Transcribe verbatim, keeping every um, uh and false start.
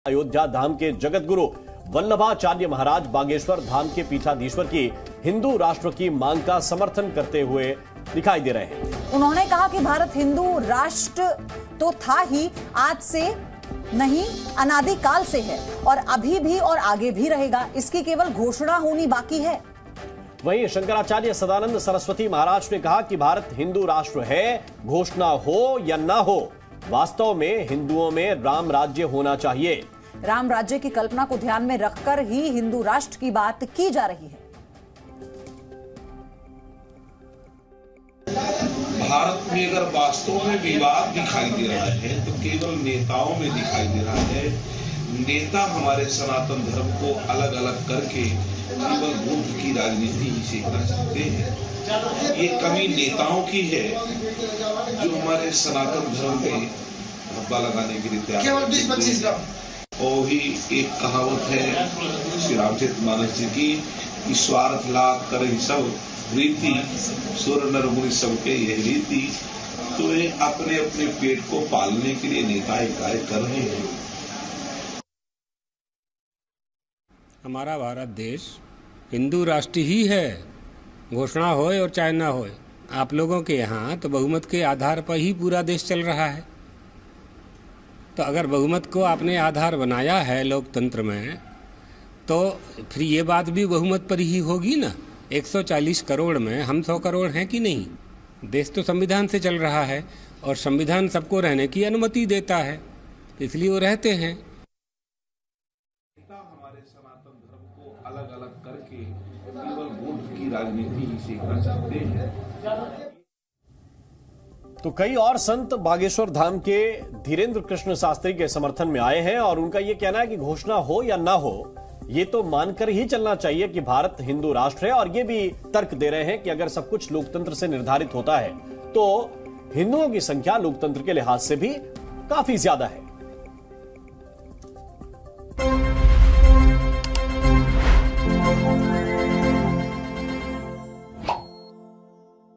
अयोध्या धाम के जगत गुरु वल्लभाचार्य महाराज बागेश्वर धाम के पीठाधीश्वर की हिंदू राष्ट्र की मांग का समर्थन करते हुए दिखाई दे रहे हैं। उन्होंने कहा कि भारत हिंदू राष्ट्र तो था ही, आज से नहीं अनादि काल से है और अभी भी और आगे भी रहेगा। इसकी केवल घोषणा होनी बाकी है। वहीं शंकराचार्य सदानंद सरस्वती महाराज ने कहा कि भारत हिंदू राष्ट्र है, घोषणा हो या ना हो, वास्तव में हिंदुओं में राम राज्य होना चाहिए। राम राज्य की कल्पना को ध्यान में रखकर ही हिंदू राष्ट्र की बात की जा रही है। भारत में अगर वास्तव में विवाद दिखाई दे रहा है तो केवल नेताओं में दिखाई दे रहा है। नेता हमारे सनातन धर्म को अलग अलग करके केवल वोट की राजनीति ही सीखना चाहते हैं। ये कमी नेताओं की है जो हमारे सनातन धर्म पे धब्बा लगाने के लिए तैयार है। और ही एक कहावत है श्री रामचरितमानस जी की कि स्वार्थ लाभ कर सब रीति सुर नर मुनि सबके यह रीति। तो ये अपने अपने पेट को पालने के लिए नेता कार्य कर रहे हैं। हमारा भारत देश हिंदू राष्ट्र ही है, घोषणा होए और चाहे ना होए। आप लोगों के यहाँ तो बहुमत के आधार पर ही पूरा देश चल रहा है। तो अगर बहुमत को आपने आधार बनाया है लोकतंत्र में, तो फिर ये बात भी बहुमत पर ही होगी ना। एक सौ चालीस करोड़ में हम सौ करोड़ हैं कि नहीं। देश तो संविधान से चल रहा है और संविधान सबको रहने की अनुमति देता है, इसलिए वो रहते हैं। हमारे सनातन धर्म को अलग अलग करके केवल वोट की राजनीति ही सीखना चाहते हैं। तो कई और संत बागेश्वर धाम के धीरेन्द्र कृष्ण शास्त्री के समर्थन में आए हैं और उनका यह कहना है कि घोषणा हो या ना हो, ये तो मानकर ही चलना चाहिए कि भारत हिंदू राष्ट्र है। और ये भी तर्क दे रहे हैं कि अगर सब कुछ लोकतंत्र से निर्धारित होता है तो हिंदुओं की संख्या लोकतंत्र के लिहाज से भी काफी ज्यादा है।